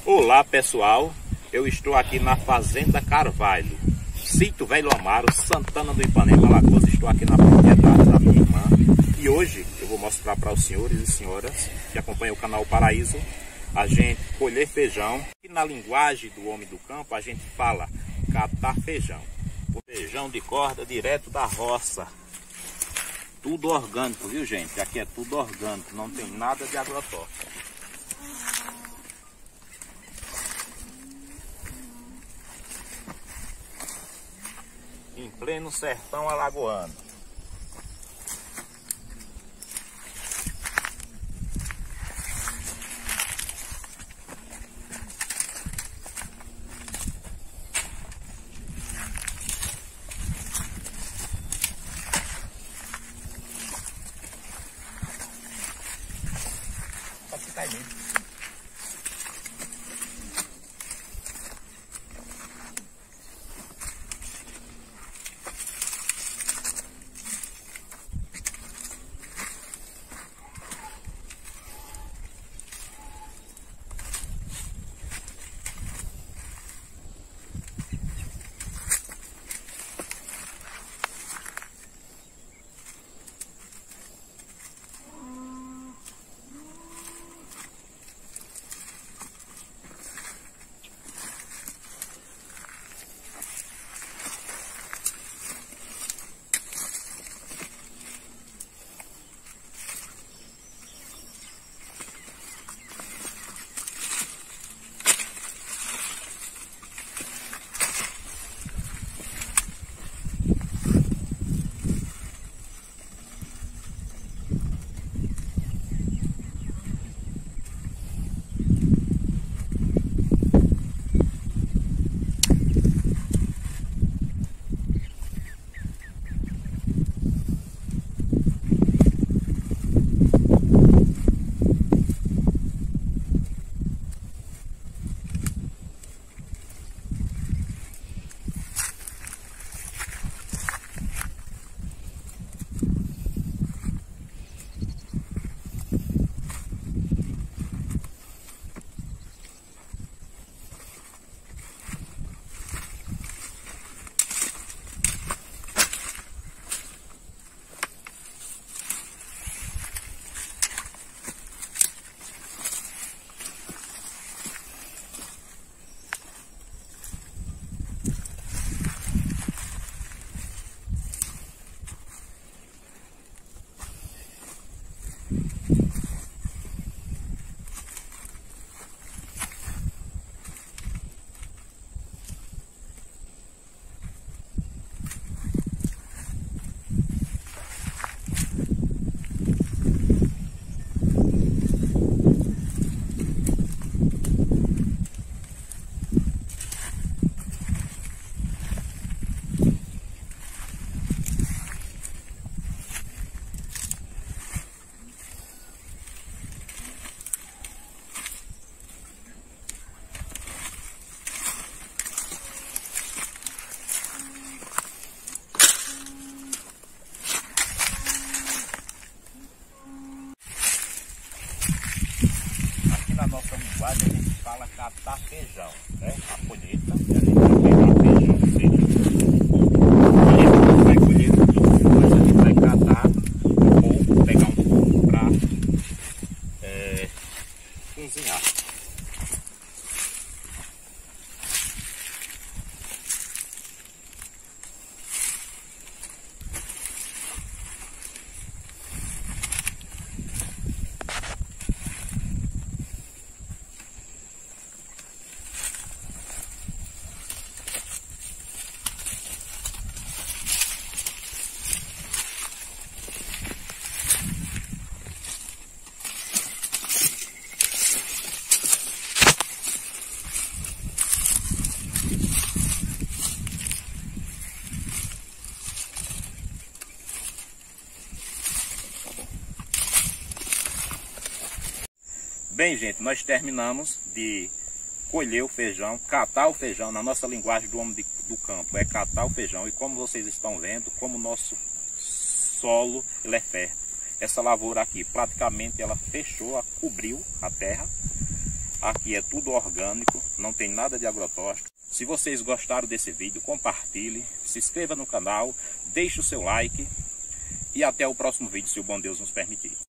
Olá pessoal, eu estou aqui na Fazenda Carvalho, Sítio Velho Amaro, Santana do Ipanema, Alagoas. Estou aqui na propriedade da minha irmã e hoje eu vou mostrar para os senhores e senhoras que acompanham o canal Paraíso a gente colher feijão. E na linguagem do homem do campo a gente fala catar feijão. O feijão de corda direto da roça. Tudo orgânico, viu gente? Aqui é tudo orgânico, não tem nada de agrotóxico. Em pleno sertão alagoano. Pode cair mesmo. Na nossa linguagem a gente fala catar feijão, né? A colheita, a gente vai pegar feijão seco. E a gente vai colher tudo, mas a gente vai catar ou pegar um pouco para cozinhar. Bem, gente, nós terminamos de colher o feijão, catar o feijão. Na nossa linguagem do homem do campo é catar o feijão. E como vocês estão vendo, como o nosso solo ele é fértil. Essa lavoura aqui praticamente ela fechou, cobriu a terra. Aqui é tudo orgânico, não tem nada de agrotóxico. Se vocês gostaram desse vídeo, compartilhe, se inscreva no canal, deixe o seu like e até o próximo vídeo, se o bom Deus nos permitir.